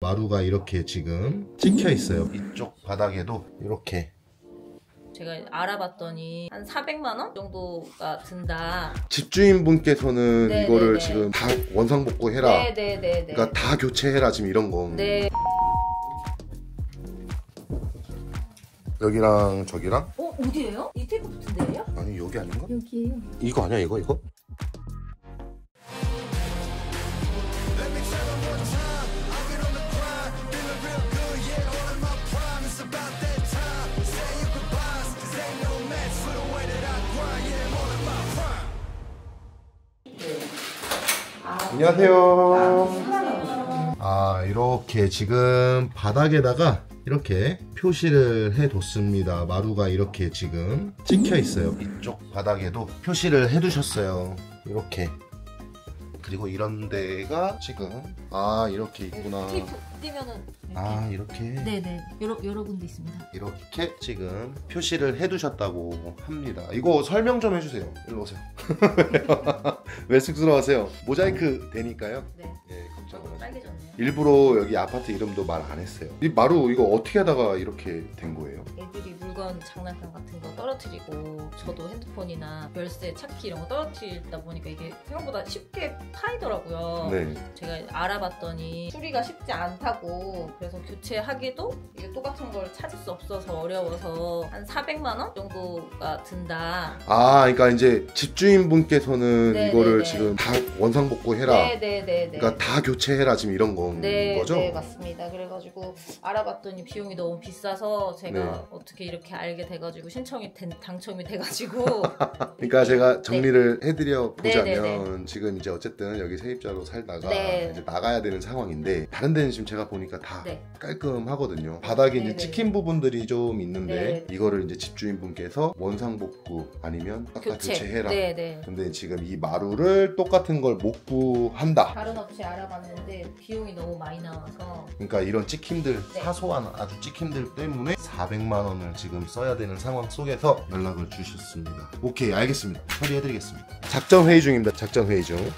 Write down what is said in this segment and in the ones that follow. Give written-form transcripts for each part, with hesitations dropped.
마루가 이렇게 지금 찍혀 있어요. 이쪽 바닥에도 이렇게 제가 알아봤더니 한 400만 원 정도가 든다. 집주인분께서는 네네네. 이거를 지금 다 원상복구 해라. 네네네. 그러니까 다 교체해라 지금 이런 거. 네. 여기랑 저기랑? 어디예요? 이 테이프 붙은 데예요? 아니 여기 아닌가? 여기예요. 이거 아니야 이거? 안녕하세요. 이렇게 지금 바닥에다가 이렇게 표시를 해뒀습니다. 마루가 이렇게 지금 찍혀 있어요. 이쪽 바닥에도 표시를 해두셨어요. 이렇게. 그리고 이런 데가 지금 이렇게 있구나. 테이프 띄면은 이렇게. 네네. 여러 군데 있습니다. 이렇게 지금 표시를 해두셨다고 합니다. 이거 설명 좀 해주세요. 일로 오세요. 왜 쑥스러워하세요? 모자이크 되니까요. 네. 예, 걱정을 하세요. 빨개졌네요. 일부러 여기 아파트 이름도 말 안 했어요. 이 마루 이거 어떻게 하다가 이렇게 된 거예요? 애들이 물건 장난감 같은 거 떨어뜨리고 저도 핸드폰이나 열쇠, 차키 이런 거 떨어뜨리다 보니까 이게 생각보다 쉽게 파이더라고요. 네. 제가 알아봤더니 수리가 쉽지 않다고, 그래서 교체하기도 이게 똑같은 걸 찾을 수 없어서 어려워서 한 400만 원 정도가 든다. 그러니까 이제 집주인분께서는 네네네. 이거를 지금 다 원상복구 해라. 네네네. 그러니까 다 교체해라 지금 이런 건 거죠? 네, 맞습니다. 그래가지고 알아봤더니 비용이 너무 비싸서 제가 네. 어떻게 이렇게 알게 돼가지고 당첨이 돼가지고 그러니까 제가 정리를 해드려 보자면 네네네. 지금 이제 어쨌든 여기 세입자로 살다가 네. 이제 나가야 되는 상황인데, 다른 데는 지금 제가 보니까 다 네. 깔끔하거든요. 바닥에 이제 네네네. 찍힌 부분들이 좀 있는데 네네. 이거를 이제 집주인분께서 원상복구 아니면 딱 교체해라. 네네. 근데 지금 이 마루를 똑같은 걸 못 구한다. 다른 업체 알아봤는데 비용이 너무 많이 나와서. 그러니까 이런 찍힘들, 네. 사소한 아주 찍힘들 때문에 400만 원을 지금 써야 되는 상황 속에서 연락을 주셨습니다. 오케이, 알겠습니다. 처리해드리겠습니다. 작전 회의 중입니다. 작전 회의 중.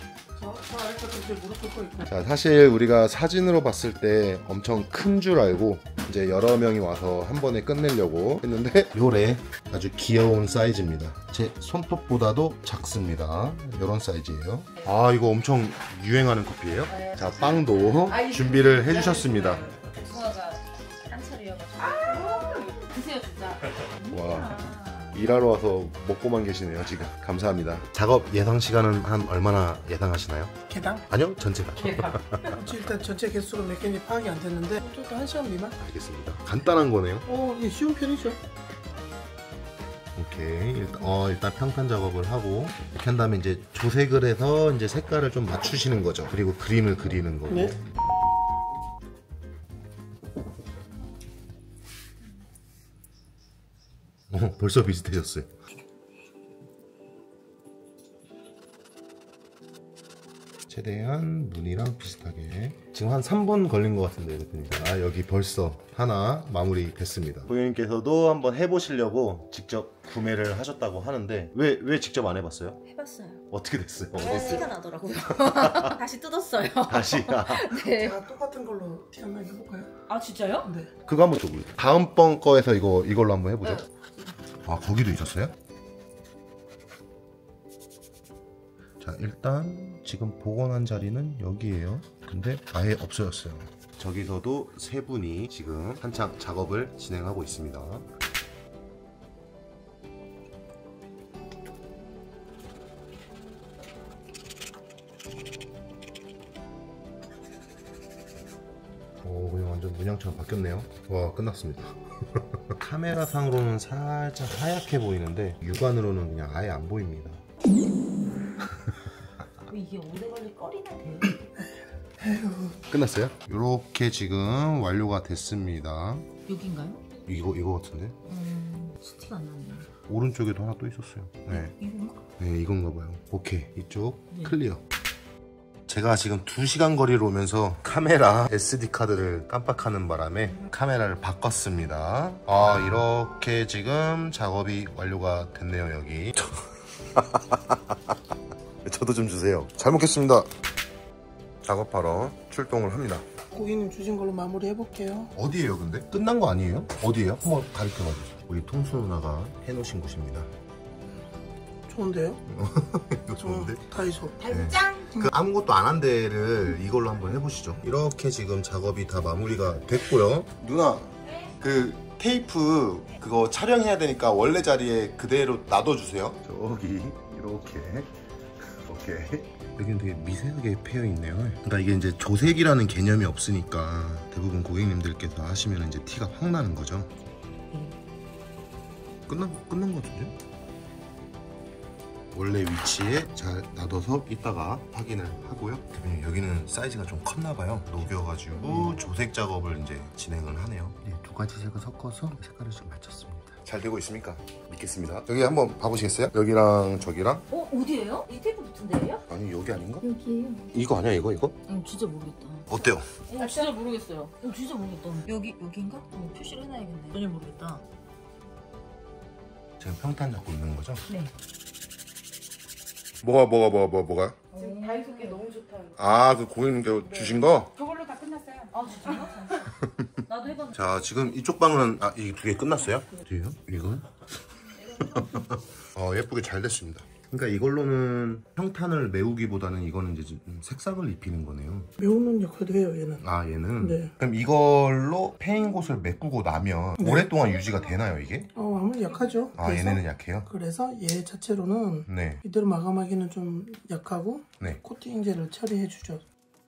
자, 사실 우리가 사진으로 봤을 때 엄청 큰 줄 알고 이제 여러 명이 와서 한 번에 끝내려고 했는데 요래 아주 귀여운 사이즈입니다. 제 손톱보다도 작습니다. 이런 사이즈예요. 이거 엄청 유행하는 커피예요? 네. 자, 빵도 준비를 해주셨습니다. 복숭아가 한 차례여가지고. 드세요 진짜. 와, 일하러 와서 먹고만 계시네요 지금. 감사합니다. 작업 예상 시간은 한 얼마나 예상하시나요? 개당? 아니요, 전체가. 일단 전체 개수가 몇 개인지 파악이 안 됐는데 또 1시간 미만? 알겠습니다. 간단한 거네요. 예, 쉬운 편이죠. 오케이, 일단 평판 작업을 하고 이렇게 한 다음에 이제 조색을 해서 이제 색깔을 좀 맞추시는 거죠. 그리고 그림을 그리는 거고. 네. 벌써 비슷해졌어요. 최대한 무늬랑 비슷하게. 지금 한 3분 걸린 것 같은데 대표님. 여기 벌써 하나 마무리 됐습니다. 고객님께서도 한번 해보시려고 직접 구매를 하셨다고 하는데 왜 직접 안 해봤어요? 해봤어요. 어떻게 됐어요? 티가 나더라고요. 다시 뜯었어요. 다시. 네. 제가 똑같은 걸로 티 한번 해볼까요? 아 진짜요? 네. 그거 한번 줘보세요. 다음번 거에서 이걸로 한번 해보죠. 거기도 있었어요? 자, 일단 지금 복원한 자리는 여기에요. 근데 아예 없어졌어요. 저기서도 세 분이 지금 한창 작업을 진행하고 있습니다. 그냥 완전 문양처럼 바뀌었네요. 와, 끝났습니다. 카메라 상으로는 살짝 하얗게 보이는데 육안으로는 그냥 아예 안 보입니다. 이게 오래 걸릴 거리나 돼요? 끝났어요? 이렇게 지금 완료가 됐습니다. 여긴가요? 이거 같은데? 스티가 안 나네요. 오른쪽에도 하나 또 있었어요. 네, 이건가? 네, 이건가 봐요. 오케이, 이쪽 네. 클리어. 제가 지금 2시간 거리로 오면서 카메라 SD카드를 깜빡하는 바람에 카메라를 바꿨습니다. 이렇게 지금 작업이 완료가 됐네요. 여기 저도 좀 주세요. 잘 먹겠습니다. 작업하러 출동을 합니다. 고객님 주신 걸로 마무리 해볼게요. 어디예요 근데? 끝난 거 아니에요? 어디예요? 한번 가르쳐봐 주세요. 우리 통수 누나가 해놓으신 곳입니다. 좋은데요? 이거 좋은데? 다이소. 단짠! 그 아무것도 안 한 데를 이걸로 한번 해보시죠. 이렇게 지금 작업이 다 마무리가 됐고요. 누나, 그 테이프 그거 촬영해야 되니까 원래 자리에 그대로 놔둬주세요. 저기 이렇게 여기는 되게 미세하게 패여 있네요. 그러니까 이게 이제 조색이라는 개념이 없으니까 대부분 고객님들께서 하시면 이제 티가 확 나는 거죠. 끝난 거 같은데? 원래 위치에 잘 놔둬서 이따가 확인을 하고요. 대표님 여기는 사이즈가 좀 컸나봐요. 녹여가지고 조색 작업을 이제 진행을 하네요. 네, 두 가지 색을 섞어서 색깔을 좀 맞췄습니다. 잘 되고 있습니까? 믿겠습니다. 여기 한번 봐보시겠어요? 여기랑 저기랑. 어디예요? 이 테이프 붙은 데예요? 아니 여기 아닌가? 여기예요. 이거 아니야 이거? 진짜 모르겠다. 어때요? 진짜 모르겠어요. 진짜 모르겠다. 여기인가? 표시를 해놔야겠네. 전혀 모르겠다. 지금 평탄 잡고 있는 거죠? 네. 뭐가? 지금 다이소 게 너무 좋다. 아, 그 고객님께 주신 거? 저걸로 다 끝났어요. 아 진짜요? 나도 해봤는데. 자, 지금 이쪽 방은 이 두 개 끝났어요? 어디에요? 이건? 예쁘게 잘 됐습니다. 그러니까 이걸로는 평탄을 메우기보다는 이거는 이제 좀 색상을 입히는 거네요. 메우는 역할도 해요, 얘는. 아, 얘는? 네. 그럼 이걸로 패인 곳을 메꾸고 나면 네. 오랫동안 유지가 되나요, 이게? 아무리 약하죠. 아, 얘네는 약해요? 그래서 얘 자체로는 네. 이대로 마감하기는 좀 약하고 네. 코팅제를 처리해주죠.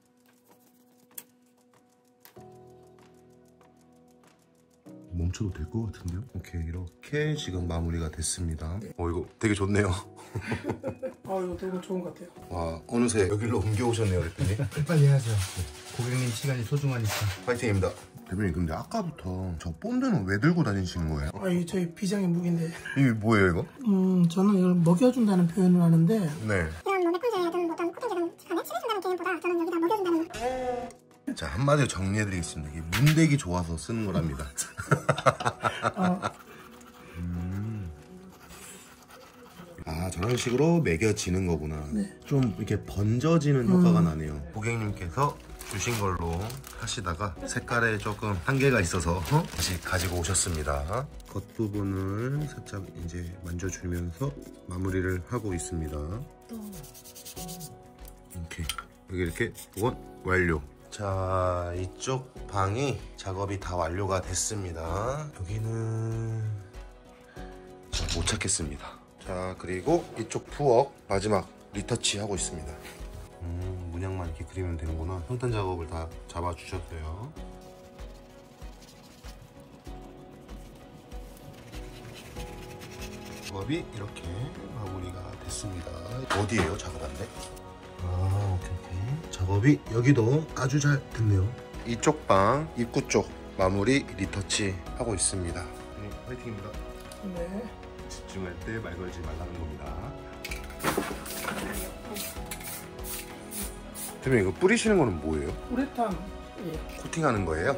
멈춰도 될 것 같은데요? 오케이, 이렇게 지금 마무리가 됐습니다. 이거 되게 좋네요. 이거 되게 좋은 것 같아요. 와, 어느새 여기로 옮겨오셨네요, 대표님. 빨리 해야죠. 고객님 시간이 소중하니까. 파이팅입니다. 대표님, 근데 아까부터 저 본드는 왜 들고 다니시는 거예요? 이게 저희 비장의 무기인데. 이게 뭐예요, 이거? 저는 이걸 먹여준다는 표현을 하는데 네. 이런 뭐 메kun제든 어떤 코팅제든 안에 칠해준다는 개념보다 저는 여기다 먹여준다는 자, 한마디로 정리해드리겠습니다. 이게 문대기 좋아서 쓰는 거랍니다. 저런 식으로 매겨지는 거구나. 네. 좀 이렇게 번져지는 효과가 나네요. 고객님께서 주신 걸로 하시다가 색깔에 조금 한계가 있어서 다시 가지고 오셨습니다. 겉부분을 살짝 이제 만져주면서 마무리를 하고 있습니다. 이렇게 여기 이렇게 그건 완료. 자, 이쪽 방이 작업이 다 완료가 됐습니다. 여기는 못 찾겠습니다. 자, 그리고 이쪽 부엌 마지막 리터치 하고 있습니다. 문양만 이렇게 그리면 되는구나. 평탄 작업을 다 잡아주셨어요. 작업이 이렇게 마무리가 됐습니다. 어디에요, 작업한데? 오케이. 작업이 여기도 아주 잘 됐네요. 이쪽 방 입구 쪽 마무리 리터치 하고 있습니다. 네, 화이팅입니다. 네. 집중할 때 말 걸지 말라는 겁니다. 대표님, 이거 뿌리시는 거는 뭐예요? 우레탄. 코팅하는 거예요?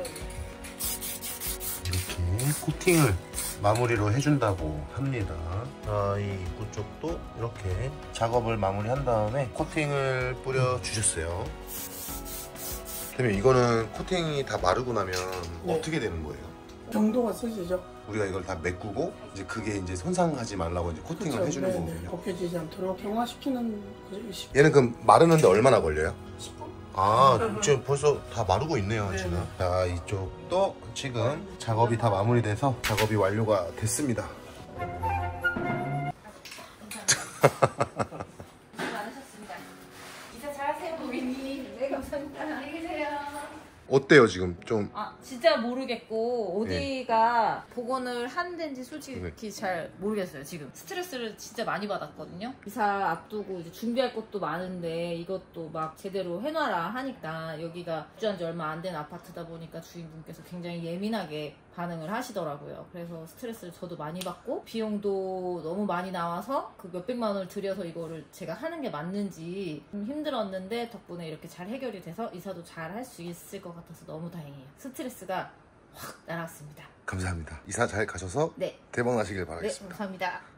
이렇게 코팅을 마무리로 해준다고 합니다. 이 입구 쪽도 이렇게 작업을 마무리한 다음에 코팅을 뿌려주셨어요. 대표님, 이거는 코팅이 다 마르고 나면 네. 어떻게 되는 거예요? 정도가 쓰시죠. 우리가 이걸 다 메꾸고 이제 그게 이제 손상하지 말라고 이제 코팅을 해주는 네, 거거든요. 벗겨지지 않도록 경화시키는 거죠. 얘는 그럼 마르는데 얼마나 걸려요? 10분? 지금 벌써 다 마르고 있네요. 네. 지금. 자, 이쪽도 지금 작업이 다 마무리돼서 작업이 완료가 됐습니다. 많으셨습니다. 이사 잘하세요, 고객님. 네, 감사합니다. 안녕히 계세요. 어때요 지금 좀? 진짜 모르겠고 어디가 복원을 한 데인지 솔직히 네. 잘 모르겠어요. 지금 스트레스를 진짜 많이 받았거든요. 이사 앞두고 이제 준비할 것도 많은데 이것도 막 제대로 해놔라 하니까 여기가 입주한 지 얼마 안 된 아파트다 보니까 주인분께서 굉장히 예민하게 반응을 하시더라고요. 그래서 스트레스를 저도 많이 받고 비용도 너무 많이 나와서 그 몇백만 원을 들여서 이거를 제가 하는 게 맞는지 좀 힘들었는데 덕분에 이렇게 잘 해결이 돼서 이사도 잘 할 수 있을 것 같아서 너무 다행이에요. 스트레스가 확 날아갔습니다. 감사합니다. 이사 잘 가셔서 네. 대박 나시길 네, 바라겠습니다. 감사합니다.